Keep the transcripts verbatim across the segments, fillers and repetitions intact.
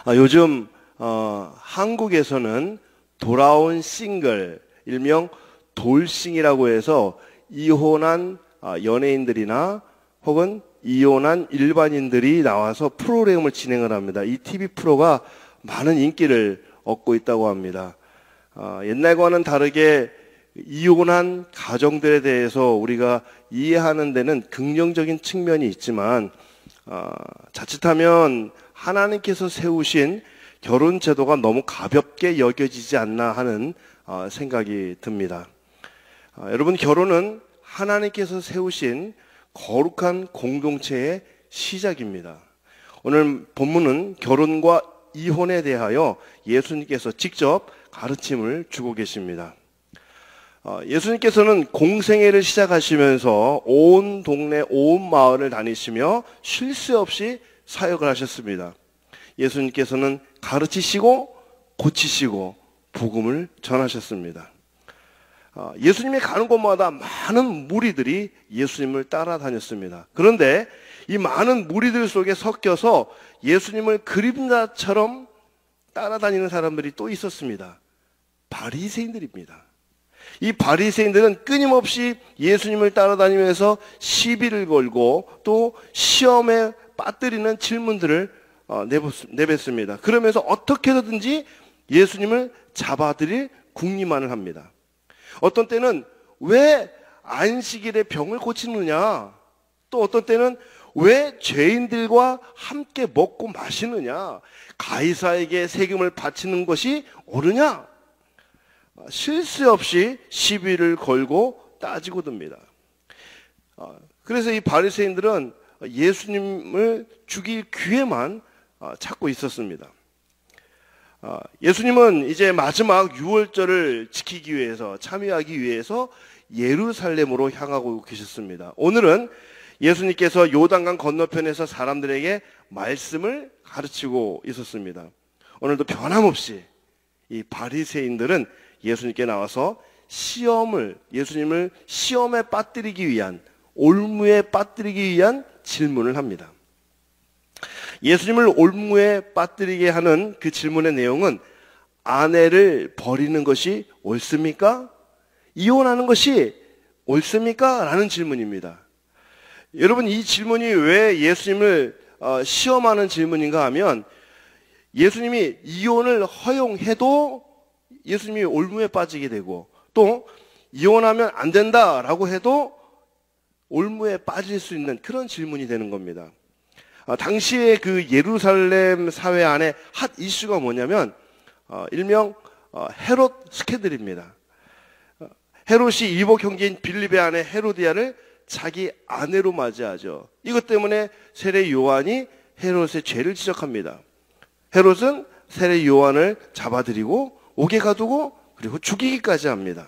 아, 요즘 어, 한국에서는 돌아온 싱글, 일명 돌싱이라고 해서 이혼한 아, 연예인들이나 혹은 이혼한 일반인들이 나와서 프로그램을 진행을 합니다. 이 티비 프로가 많은 인기를 얻고 있다고 합니다. 아, 옛날과는 다르게 이혼한 가정들에 대해서 우리가 이해하는 데는 긍정적인 측면이 있지만 아, 자칫하면 하나님께서 세우신 결혼 제도가 너무 가볍게 여겨지지 않나 하는 아, 생각이 듭니다. 아, 여러분, 결혼은 하나님께서 세우신 거룩한 공동체의 시작입니다. 오늘 본문은 결혼과 이혼에 대하여 예수님께서 직접 가르침을 주고 계십니다. 예수님께서는 공생애를 시작하시면서 온 동네 온 마을을 다니시며 쉴 새 없이 사역을 하셨습니다. 예수님께서는 가르치시고 고치시고 복음을 전하셨습니다. 예수님이 가는 곳마다 많은 무리들이 예수님을 따라다녔습니다. 그런데 이 많은 무리들 속에 섞여서 예수님을 그림자처럼 따라다니는 사람들이 또 있었습니다. 바리새인들입니다. 이 바리새인들은 끊임없이 예수님을 따라다니면서 시비를 걸고 또 시험에 빠뜨리는 질문들을 내뱉습니다. 그러면서 어떻게든지 예수님을 잡아들일 궁리만을 합니다. 어떤 때는 왜 안식일에 병을 고치느냐, 또 어떤 때는 왜 죄인들과 함께 먹고 마시느냐, 가이사에게 세금을 바치는 것이 옳으냐, 쉴 새 없이 시비를 걸고 따지고 듭니다. 그래서 이 바리새인들은 예수님을 죽일 기회만 찾고 있었습니다. 예수님은 이제 마지막 유월절을 지키기 위해서, 참여하기 위해서 예루살렘으로 향하고 계셨습니다. 오늘은 예수님께서 요단강 건너편에서 사람들에게 말씀을 가르치고 있었습니다. 오늘도 변함없이 이 바리새인들은 예수님께 나와서 시험을, 예수님을 시험에 빠뜨리기 위한, 올무에 빠뜨리기 위한 질문을 합니다. 예수님을 올무에 빠뜨리게 하는 그 질문의 내용은 아내를 버리는 것이 옳습니까? 이혼하는 것이 옳습니까? 라는 질문입니다. 여러분, 이 질문이 왜 예수님을 시험하는 질문인가 하면 예수님이 이혼을 허용해도 예수님이 올무에 빠지게 되고 또 이혼하면 안 된다라고 해도 올무에 빠질 수 있는 그런 질문이 되는 겁니다. 아, 당시에 그 예루살렘 사회 안에 핫 이슈가 뭐냐면 어, 일명 어, 헤롯 스캔들입니다. 어, 헤롯이 이복 형제인 빌립의 아내 헤로디아를 자기 아내로 맞이하죠. 이것 때문에 세례 요한이 헤롯의 죄를 지적합니다. 헤롯은 세례 요한을 잡아들이고 옥에 가두고 그리고 죽이기까지 합니다.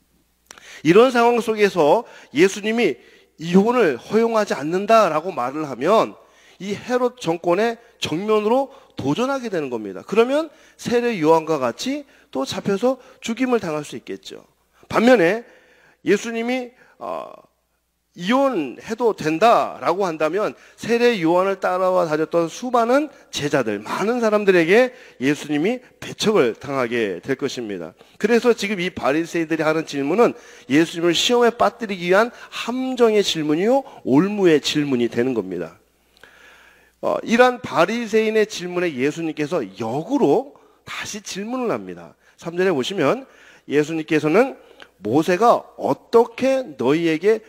이런 상황 속에서 예수님이 이혼을 허용하지 않는다라고 말을 하면 이 헤롯 정권의 정면으로 도전하게 되는 겁니다. 그러면 세례 요한과 같이 또 잡혀서 죽임을 당할 수 있겠죠. 반면에 예수님이 어, 이혼해도 된다라고 한다면 세례 요한을 따라와 다녔던 수많은 제자들, 많은 사람들에게 예수님이 배척을 당하게 될 것입니다. 그래서 지금 이 바리새인들이 하는 질문은 예수님을 시험에 빠뜨리기 위한 함정의 질문이요, 올무의 질문이 되는 겁니다. 어, 이러한 바리새인의 질문에 예수님께서 역으로 다시 질문을 합니다. 삼 절에 보시면 예수님께서는 모세가 어떻게 너희에게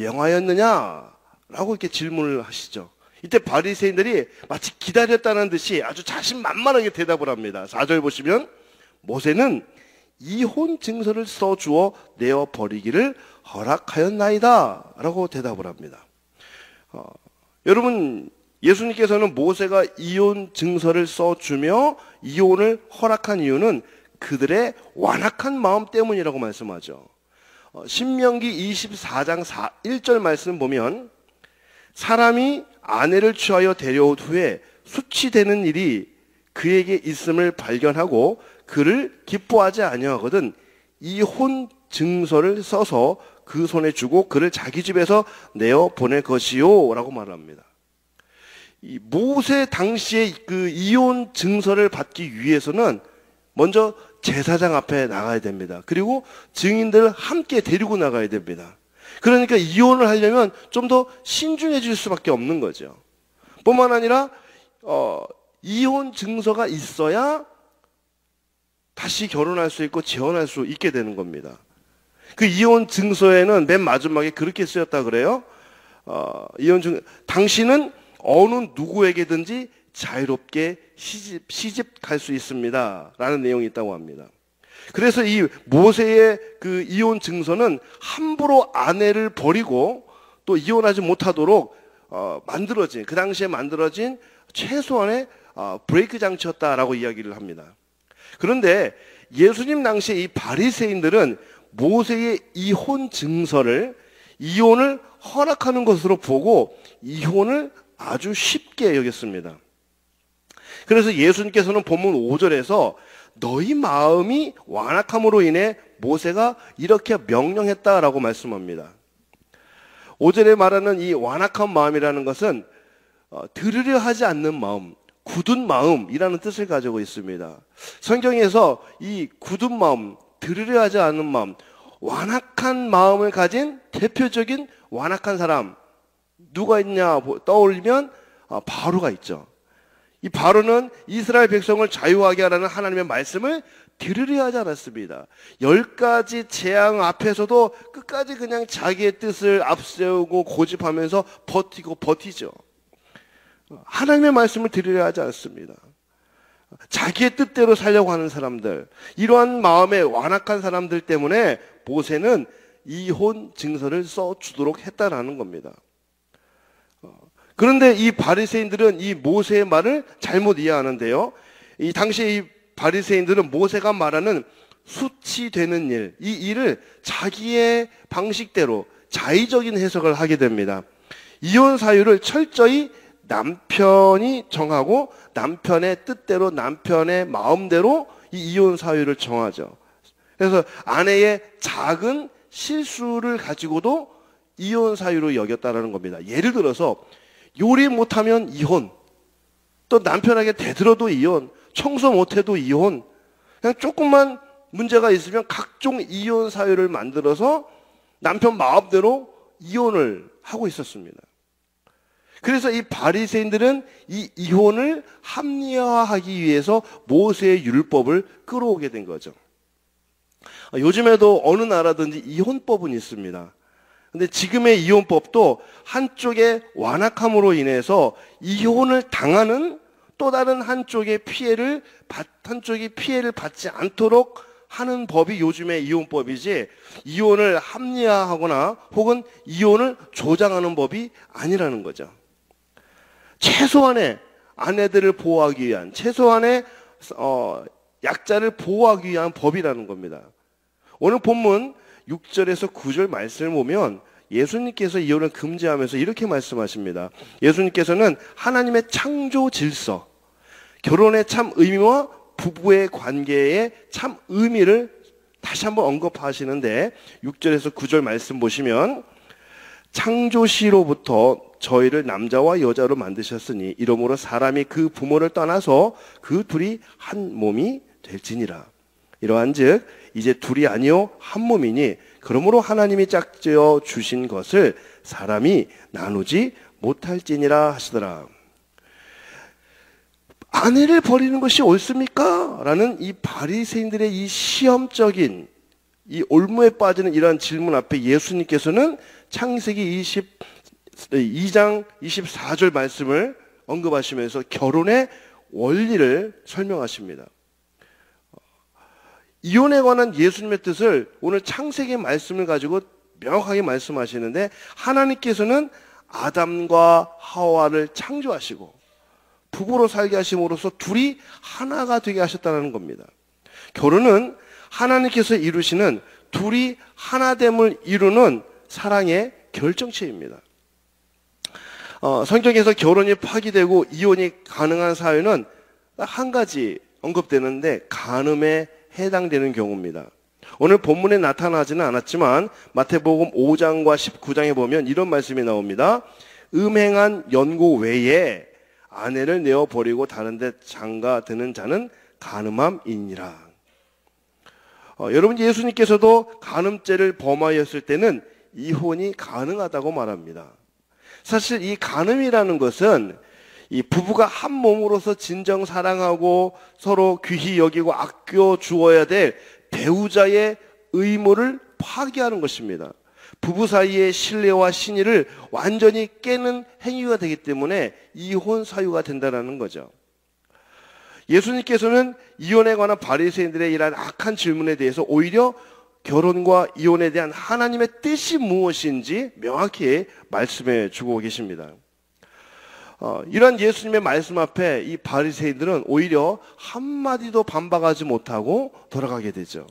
명하였느냐라고 이렇게 질문을 하시죠. 이때 바리새인들이 마치 기다렸다는 듯이 아주 자신만만하게 대답을 합니다. 사 절 보시면 모세는 이혼 증서를 써주어 내어 버리기를 허락하였나이다 라고 대답을 합니다. 어, 여러분, 예수님께서는 모세가 이혼 증서를 써주며 이혼을 허락한 이유는 그들의 완악한 마음 때문이라고 말씀하죠. 신명기 이십사 장 일 절 말씀 보면 사람이 아내를 취하여 데려온 후에 수치되는 일이 그에게 있음을 발견하고 그를 기뻐하지 아니하거든 이혼 증서를 써서 그 손에 주고 그를 자기 집에서 내어 보낼 것이요 라고 말합니다. 이 모세 당시에 그 이혼 증서를 받기 위해서는 먼저 제사장 앞에 나가야 됩니다. 그리고 증인들을 함께 데리고 나가야 됩니다. 그러니까 이혼을 하려면 좀 더 신중해질 수밖에 없는 거죠. 뿐만 아니라 어, 이혼 증서가 있어야 다시 결혼할 수 있고 재혼할 수 있게 되는 겁니다. 그 이혼 증서에는 맨 마지막에 그렇게 쓰였다 그래요. 어, 이혼 증 당신은 어느 누구에게든지 자유롭게 시집, 시집 갈 수 있습니다. 라는 내용이 있다고 합니다. 그래서 이 모세의 그 이혼 증서는 함부로 아내를 버리고 또 이혼하지 못하도록 어, 만들어진, 그 당시에 만들어진 최소한의 어, 브레이크 장치였다라고 이야기를 합니다. 그런데 예수님 당시에 이 바리새인들은 모세의 이혼 증서를 이혼을 허락하는 것으로 보고 이혼을 아주 쉽게 여겼습니다. 그래서 예수님께서는 본문 오 절에서 너희 마음이 완악함으로 인해 모세가 이렇게 명령했다라고 말씀합니다. 오 절에 말하는 이 완악한 마음이라는 것은 어, 들으려 하지 않는 마음, 굳은 마음이라는 뜻을 가지고 있습니다. 성경에서 이 굳은 마음, 들으려 하지 않는 마음, 완악한 마음을 가진 대표적인 완악한 사람 누가 있냐 떠올리면 바로가 있죠. 이 바로는 이스라엘 백성을 자유하게 하라는 하나님의 말씀을 들으려 하지 않았습니다. 열 가지 재앙 앞에서도 끝까지 그냥 자기의 뜻을 앞세우고 고집하면서 버티고 버티죠. 하나님의 말씀을 들으려 하지 않습니다. 자기의 뜻대로 살려고 하는 사람들, 이러한 마음에 완악한 사람들 때문에 모세는 이혼 증서를 써주도록 했다라는 겁니다. 그런데 이 바리새인들은 이 모세의 말을 잘못 이해하는데요. 이 당시 이 바리새인들은 모세가 말하는 수치되는 일, 이 일을 자기의 방식대로 자의적인 해석을 하게 됩니다. 이혼 사유를 철저히 남편이 정하고 남편의 뜻대로 남편의 마음대로 이 이혼 사유를 정하죠. 그래서 아내의 작은 실수를 가지고도 이혼 사유로 여겼다라는 겁니다. 예를 들어서 요리 못하면 이혼, 또 남편에게 대들어도 이혼, 청소 못해도 이혼, 그냥 조금만 문제가 있으면 각종 이혼 사유를 만들어서 남편 마음대로 이혼을 하고 있었습니다. 그래서 이 바리새인들은 이 이혼을 합리화하기 위해서 모세의 율법을 끌어오게 된 거죠. 요즘에도 어느 나라든지 이혼법은 있습니다. 근데 지금의 이혼법도 한쪽의 완악함으로 인해서 이혼을 당하는 또 다른 한쪽의 피해를 받, 한쪽이 피해를 받지 않도록 하는 법이 요즘의 이혼법이지 이혼을 합리화하거나 혹은 이혼을 조장하는 법이 아니라는 거죠. 최소한의 아내들을 보호하기 위한, 최소한의 어, 약자를 보호하기 위한 법이라는 겁니다. 오늘 본문 육 절에서 구 절 말씀을 보면 예수님께서 이혼을 금지하면서 이렇게 말씀하십니다. 예수님께서는 하나님의 창조 질서, 결혼의 참 의미와 부부의 관계의 참 의미를 다시 한번 언급하시는데 육 절에서 구 절 말씀 보시면 창조시로부터 저희를 남자와 여자로 만드셨으니 이러므로 사람이 그 부모를 떠나서 그 둘이 한 몸이 될지니라. 이러한즉 이제 둘이 아니요 한 몸이니 그러므로 하나님이 짝지어 주신 것을 사람이 나누지 못할지니라 하시더라. 아내를 버리는 것이 옳습니까? 라는 이 바리새인들의 이 시험적인 이 올무에 빠지는 이러한 질문 앞에 예수님께서는 창세기 이십이 장 이십사 절 말씀을 언급하시면서 결혼의 원리를 설명하십니다. 이혼에 관한 예수님의 뜻을 오늘 창세기 말씀을 가지고 명확하게 말씀하시는데 하나님께서는 아담과 하와를 창조하시고 부부로 살게 하심으로써 둘이 하나가 되게 하셨다는 겁니다. 결혼은 하나님께서 이루시는 둘이 하나됨을 이루는 사랑의 결정체입니다. 어, 성경에서 결혼이 파기되고 이혼이 가능한 사유는 한 가지 언급되는데 간음에 해당되는 경우입니다. 오늘 본문에 나타나지는 않았지만 마태복음 오 장과 십구 장에 보면 이런 말씀이 나옵니다. 음행한 연고 외에 아내를 내어 버리고 다른 데 장가 드는 자는 간음함이니라. 어, 여러분, 예수님께서도 간음죄를 범하였을 때는 이혼이 가능하다고 말합니다. 사실 이 간음이라는 것은 이 부부가 한 몸으로서 진정 사랑하고 서로 귀히 여기고 아껴 주어야 될 배우자의 의무를 파기하는 것입니다. 부부 사이의 신뢰와 신의를 완전히 깨는 행위가 되기 때문에 이혼 사유가 된다는 거죠. 예수님께서는 이혼에 관한 바리새인들의 이러한 악한 질문에 대해서 오히려 결혼과 이혼에 대한 하나님의 뜻이 무엇인지 명확히 말씀해 주고 계십니다. 어, 이런 예수님의 말씀 앞에 이 바리새인들은 오히려 한마디도 반박하지 못하고 돌아가게 되죠.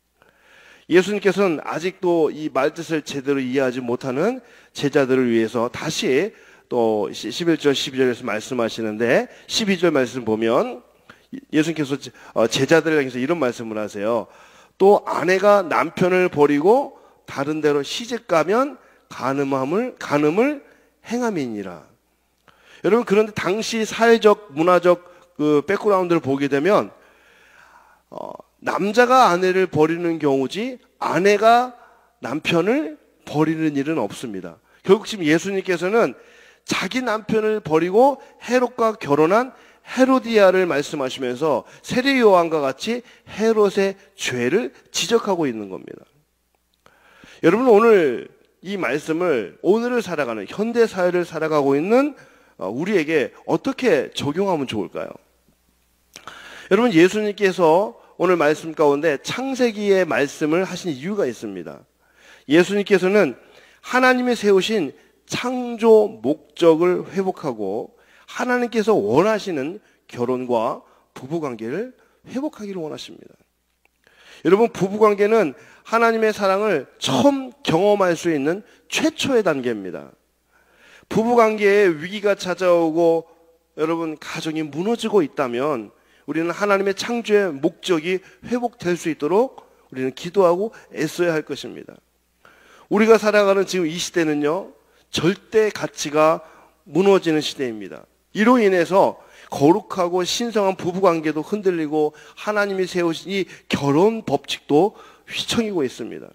예수님께서는 아직도 이 말뜻을 제대로 이해하지 못하는 제자들을 위해서 다시 또 십일 절 십이 절에서 말씀하시는데, 십이 절 말씀 보면 예수님께서 제자들을 향해서 이런 말씀을 하세요. 또 아내가 남편을 버리고 다른 데로 시집 가면 간음함을 간음을 행함이니라. 여러분, 그런데 당시 사회적 문화적 그 백그라운드를 보게 되면 어, 남자가 아내를 버리는 경우지 아내가 남편을 버리는 일은 없습니다. 결국 지금 예수님께서는 자기 남편을 버리고 헤롯과 결혼한 헤로디아를 말씀하시면서 세례 요한과 같이 헤롯의 죄를 지적하고 있는 겁니다. 여러분, 오늘 이 말씀을 오늘을 살아가는 현대 사회를 살아가고 있는 우리에게 어떻게 적용하면 좋을까요? 여러분, 예수님께서 오늘 말씀 가운데 창세기의 말씀을 하신 이유가 있습니다. 예수님께서는 하나님이 세우신 창조 목적을 회복하고 하나님께서 원하시는 결혼과 부부관계를 회복하기를 원하십니다. 여러분, 부부관계는 하나님의 사랑을 처음 경험할 수 있는 최초의 단계입니다. 부부관계에 위기가 찾아오고 여러분 가정이 무너지고 있다면 우리는 하나님의 창조의 목적이 회복될 수 있도록 우리는 기도하고 애써야 할 것입니다. 우리가 살아가는 지금 이 시대는요, 절대 가치가 무너지는 시대입니다. 이로 인해서 거룩하고 신성한 부부관계도 흔들리고 하나님이 세우신 이 결혼 법칙도 휘청이고 있습니다.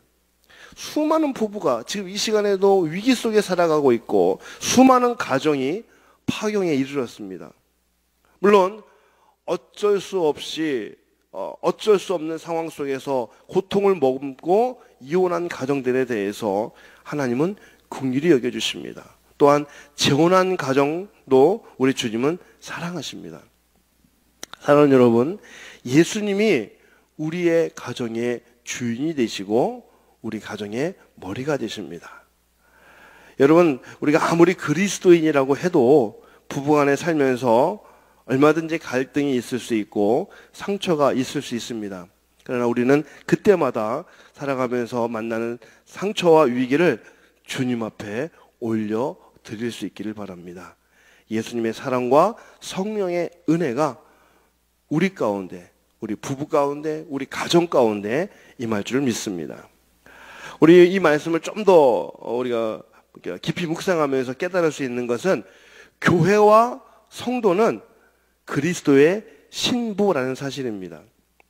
수많은 부부가 지금 이 시간에도 위기 속에 살아가고 있고 수많은 가정이 파경에 이르렀습니다. 물론 어쩔 수 없이 어, 어쩔 수 없는 상황 속에서 고통을 머금고 이혼한 가정들에 대해서 하나님은 긍휼히 여겨주십니다. 또한 재혼한 가정도 우리 주님은 사랑하십니다. 사랑하는 여러분, 예수님이 우리의 가정의 주인이 되시고 우리 가정의 머리가 되십니다. 여러분, 우리가 아무리 그리스도인이라고 해도 부부간에 살면서 얼마든지 갈등이 있을 수 있고 상처가 있을 수 있습니다. 그러나 우리는 그때마다 살아가면서 만나는 상처와 위기를 주님 앞에 올려 드릴 수 있기를 바랍니다. 예수님의 사랑과 성령의 은혜가 우리 가운데, 우리 부부 가운데, 우리 가정 가운데 임할 줄을 믿습니다. 우리 이 말씀을 좀 더 우리가 깊이 묵상하면서 깨달을 수 있는 것은 교회와 성도는 그리스도의 신부라는 사실입니다.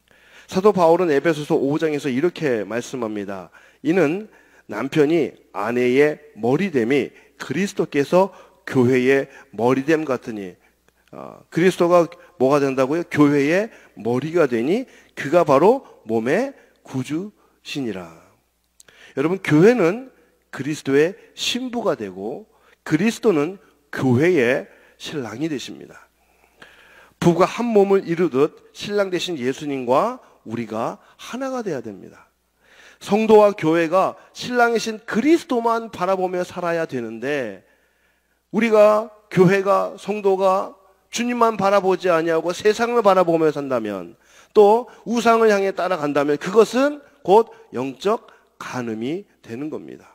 사도 바울은 에베소서 오 장에서 이렇게 말씀합니다. 이는 남편이 아내의 머리됨이 그리스도께서 교회의 머리됨 같으니, 어, 그리스도가 뭐가 된다고요? 교회의 머리가 되니 그가 바로 몸의 구주시니라. 여러분, 교회는 그리스도의 신부가 되고 그리스도는 교회의 신랑이 되십니다. 부부가 한 몸을 이루듯 신랑 되신 예수님과 우리가 하나가 되어야 됩니다. 성도와 교회가 신랑이신 그리스도만 바라보며 살아야 되는데, 우리가 교회가 성도가 주님만 바라보지 아니하고 세상을 바라보며 산다면, 또 우상을 향해 따라간다면 그것은 곧 영적 간음이 되는 겁니다.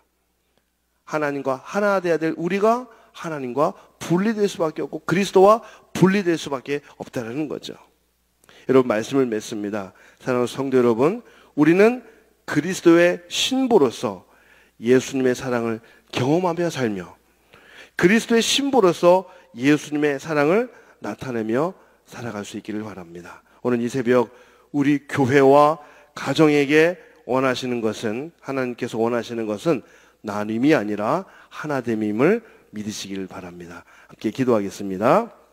하나님과 하나 되어야 될 우리가 하나님과 분리될 수밖에 없고 그리스도와 분리될 수밖에 없다는 거죠. 여러분, 말씀을 맺습니다. 사랑하는 성도 여러분, 우리는 그리스도의 신부로서 예수님의 사랑을 경험하며 살며 그리스도의 신부로서 예수님의 사랑을 나타내며 살아갈 수 있기를 바랍니다. 오늘 이 새벽 우리 교회와 가정에게 원하시는 것은, 하나님께서 원하시는 것은 나눔이 아니라 하나됨임을 믿으시길 바랍니다. 함께 기도하겠습니다.